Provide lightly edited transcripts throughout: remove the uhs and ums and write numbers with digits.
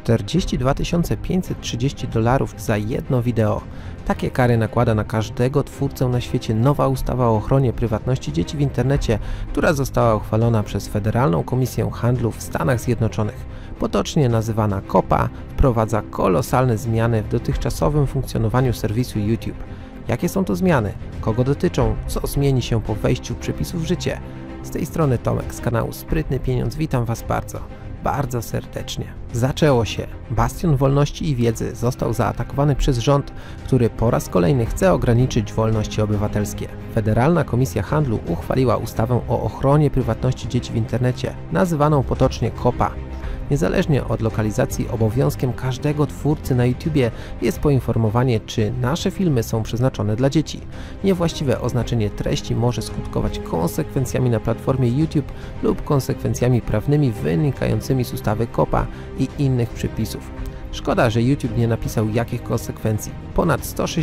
42 530 dolarów za jedno wideo. Takie kary nakłada na każdego twórcę na świecie nowa ustawa o ochronie prywatności dzieci w internecie, która została uchwalona przez Federalną Komisję Handlu w Stanach Zjednoczonych. Potocznie nazywana COPPA, wprowadza kolosalne zmiany w dotychczasowym funkcjonowaniu serwisu YouTube. Jakie są to zmiany? Kogo dotyczą? Co zmieni się po wejściu przepisów w życie? Z tej strony Tomek z kanału Sprytny Pieniądz. Witam Was bardzo serdecznie. Zaczęło się. Bastion wolności i wiedzy został zaatakowany przez rząd, który po raz kolejny chce ograniczyć wolności obywatelskie. Federalna Komisja Handlu uchwaliła ustawę o ochronie prywatności dzieci w internecie, nazywaną potocznie COPPA. Niezależnie od lokalizacji, obowiązkiem każdego twórcy na YouTubie jest poinformowanie, czy nasze filmy są przeznaczone dla dzieci. Niewłaściwe oznaczenie treści może skutkować konsekwencjami na platformie YouTube lub konsekwencjami prawnymi wynikającymi z ustawy COPPA i innych przepisów. Szkoda, że YouTube nie napisał jakich konsekwencji. Ponad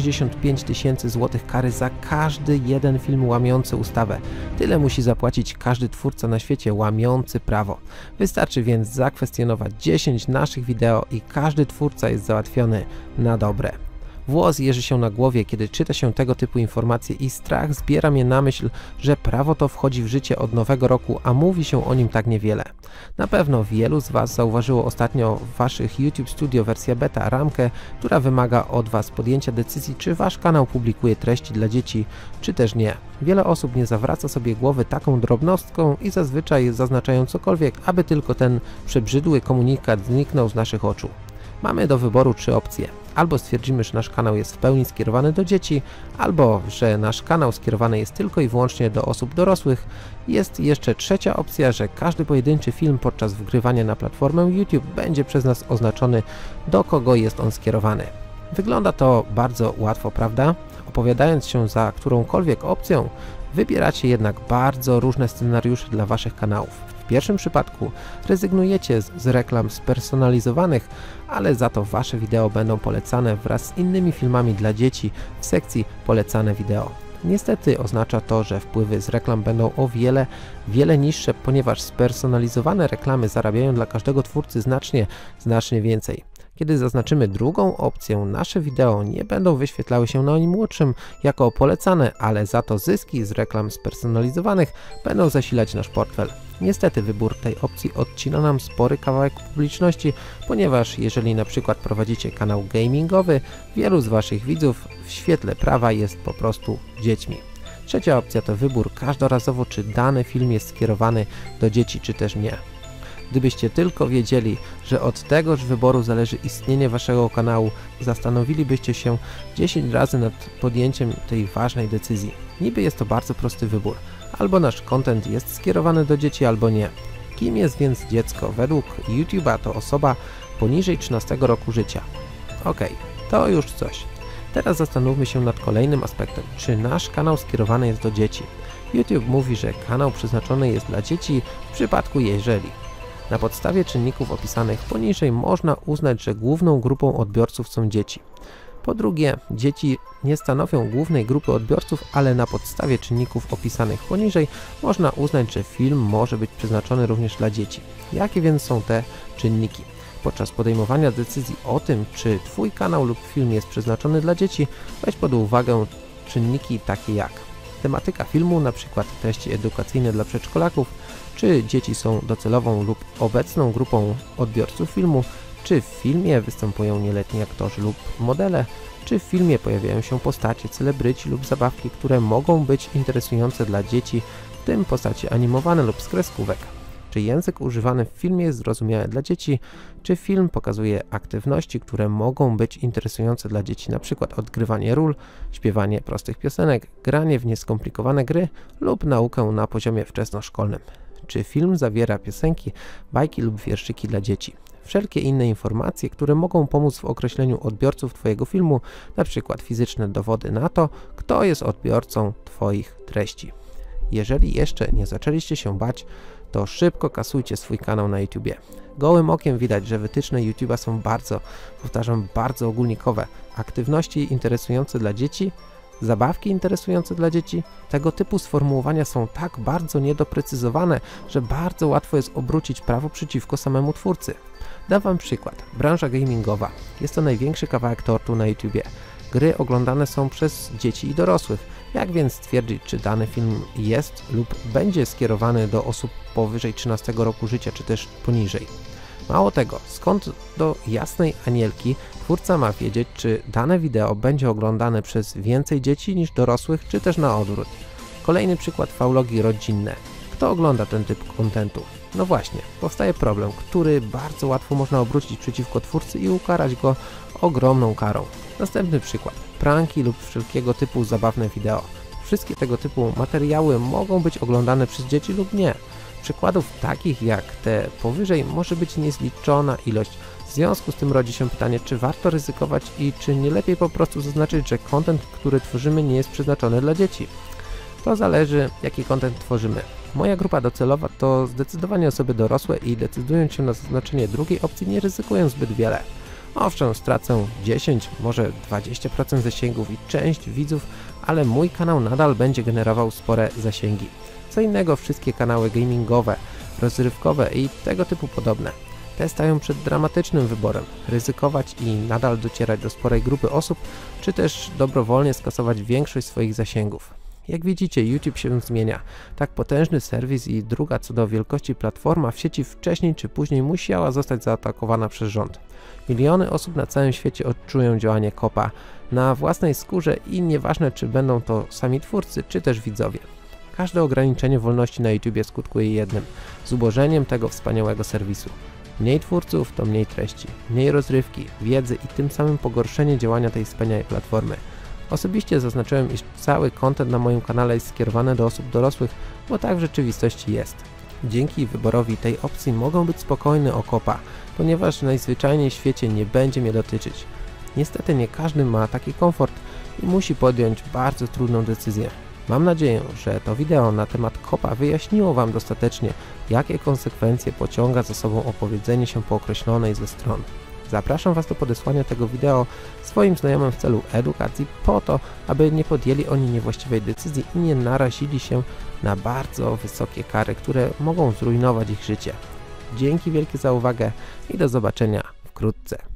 165 000 złotych kary za każdy jeden film łamiący ustawę. Tyle musi zapłacić każdy twórca na świecie łamiący prawo. Wystarczy więc zakwestionować 10 naszych wideo i każdy twórca jest załatwiony na dobre. Włos jeży się na głowie, kiedy czyta się tego typu informacje i strach zbiera mnie na myśl, że prawo to wchodzi w życie od nowego roku, a mówi się o nim tak niewiele. Na pewno wielu z Was zauważyło ostatnio w Waszych YouTube Studio wersja beta ramkę, która wymaga od Was podjęcia decyzji, czy Wasz kanał publikuje treści dla dzieci, czy też nie. Wiele osób nie zawraca sobie głowy taką drobnostką i zazwyczaj zaznaczają cokolwiek, aby tylko ten przebrzydły komunikat zniknął z naszych oczu. Mamy do wyboru 3 opcje. Albo stwierdzimy, że nasz kanał jest w pełni skierowany do dzieci, albo że nasz kanał skierowany jest tylko i wyłącznie do osób dorosłych. Jest jeszcze trzecia opcja, że każdy pojedynczy film podczas wgrywania na platformę YouTube będzie przez nas oznaczony, do kogo jest on skierowany. Wygląda to bardzo łatwo, prawda? Opowiadając się za którąkolwiek opcją, wybieracie jednak bardzo różne scenariusze dla Waszych kanałów. W pierwszym przypadku rezygnujecie z reklam spersonalizowanych, ale za to Wasze wideo będą polecane wraz z innymi filmami dla dzieci w sekcji Polecane wideo. Niestety oznacza to, że wpływy z reklam będą o wiele niższe, ponieważ spersonalizowane reklamy zarabiają dla każdego twórcy znacznie więcej. Kiedy zaznaczymy drugą opcję, nasze wideo nie będą wyświetlały się na najmłodszym jako polecane, ale za to zyski z reklam spersonalizowanych będą zasilać nasz portfel. Niestety wybór tej opcji odcina nam spory kawałek publiczności, ponieważ jeżeli na przykład prowadzicie kanał gamingowy, wielu z Waszych widzów w świetle prawa jest po prostu dziećmi. Trzecia opcja to wybór każdorazowo, czy dany film jest skierowany do dzieci, czy też nie. Gdybyście tylko wiedzieli, że od tegoż wyboru zależy istnienie Waszego kanału, zastanowilibyście się 10 razy nad podjęciem tej ważnej decyzji. Niby jest to bardzo prosty wybór. Albo nasz content jest skierowany do dzieci, albo nie. Kim jest więc dziecko? Według YouTube'a to osoba poniżej 13 roku życia. Okej, to już coś. Teraz zastanówmy się nad kolejnym aspektem. Czy nasz kanał skierowany jest do dzieci? YouTube mówi, że kanał przeznaczony jest dla dzieci w przypadku jeżeli na podstawie czynników opisanych poniżej można uznać, że główną grupą odbiorców są dzieci. Po drugie, dzieci nie stanowią głównej grupy odbiorców, ale na podstawie czynników opisanych poniżej można uznać, że film może być przeznaczony również dla dzieci. Jakie więc są te czynniki? Podczas podejmowania decyzji o tym, czy Twój kanał lub film jest przeznaczony dla dzieci, weź pod uwagę czynniki takie jak tematyka filmu, np. treści edukacyjne dla przedszkolaków, czy dzieci są docelową lub obecną grupą odbiorców filmu, czy w filmie występują nieletni aktorzy lub modele, czy w filmie pojawiają się postacie, celebryci lub zabawki, które mogą być interesujące dla dzieci, w tym postacie animowane lub z kreskówek. Czy język używany w filmie jest zrozumiały dla dzieci, czy film pokazuje aktywności, które mogą być interesujące dla dzieci, np. odgrywanie ról, śpiewanie prostych piosenek, granie w nieskomplikowane gry lub naukę na poziomie wczesnoszkolnym. Czy film zawiera piosenki, bajki lub wierszyki dla dzieci. Wszelkie inne informacje, które mogą pomóc w określeniu odbiorców Twojego filmu, np. fizyczne dowody na to, kto jest odbiorcą Twoich treści. Jeżeli jeszcze nie zaczęliście się bać, to szybko kasujcie swój kanał na YouTubie. Gołym okiem widać, że wytyczne YouTube'a są bardzo ogólnikowe. Aktywności interesujące dla dzieci, zabawki interesujące dla dzieci, tego typu sformułowania są tak bardzo niedoprecyzowane, że bardzo łatwo jest obrócić prawo przeciwko samemu twórcy. Dam wam przykład. Branża gamingowa. Jest to największy kawałek tortu na YouTubie. Gry oglądane są przez dzieci i dorosłych. Jak więc stwierdzić, czy dany film jest lub będzie skierowany do osób powyżej 13 roku życia, czy też poniżej? Mało tego, skąd do jasnej anielki twórca ma wiedzieć, czy dane wideo będzie oglądane przez więcej dzieci niż dorosłych, czy też na odwrót? Kolejny przykład, faulogii rodzinne. Kto ogląda ten typ kontentu? No właśnie, powstaje problem, który bardzo łatwo można obrócić przeciwko twórcy i ukarać go ogromną karą. Następny przykład, pranki lub wszelkiego typu zabawne wideo. Wszystkie tego typu materiały mogą być oglądane przez dzieci lub nie. Przykładów takich jak te powyżej może być niezliczona ilość. W związku z tym rodzi się pytanie, czy warto ryzykować i czy nie lepiej po prostu zaznaczyć, że content, który tworzymy, nie jest przeznaczony dla dzieci. To zależy, jaki content tworzymy. Moja grupa docelowa to zdecydowanie osoby dorosłe i decydując się na zaznaczenie drugiej opcji nie ryzykują zbyt wiele. Owszem, stracę 10, może 20% zasięgów i część widzów, ale mój kanał nadal będzie generował spore zasięgi. Co innego wszystkie kanały gamingowe, rozrywkowe i tego typu podobne. Te stają przed dramatycznym wyborem, ryzykować i nadal docierać do sporej grupy osób, czy też dobrowolnie skasować większość swoich zasięgów. Jak widzicie, YouTube się zmienia. Tak potężny serwis i druga co do wielkości platforma w sieci wcześniej czy później musiała zostać zaatakowana przez rząd. Miliony osób na całym świecie odczują działanie kopa na własnej skórze i nieważne, czy będą to sami twórcy, czy też widzowie. Każde ograniczenie wolności na YouTubie skutkuje jednym – zubożeniem tego wspaniałego serwisu. Mniej twórców to mniej treści, mniej rozrywki, wiedzy i tym samym pogorszenie działania tej wspaniałej platformy. Osobiście zaznaczyłem, iż cały content na moim kanale jest skierowany do osób dorosłych, bo tak w rzeczywistości jest. Dzięki wyborowi tej opcji mogą być spokojny o kopa, ponieważ najzwyczajniej w świecie nie będzie mnie dotyczyć. Niestety nie każdy ma taki komfort i musi podjąć bardzo trudną decyzję. Mam nadzieję, że to wideo na temat kopa wyjaśniło wam dostatecznie, jakie konsekwencje pociąga za sobą opowiedzenie się po określonej ze stron. Zapraszam was do podesłania tego wideo swoim znajomym w celu edukacji po to, aby nie podjęli oni niewłaściwej decyzji i nie narazili się na bardzo wysokie kary, które mogą zrujnować ich życie. Dzięki wielkie za uwagę i do zobaczenia wkrótce.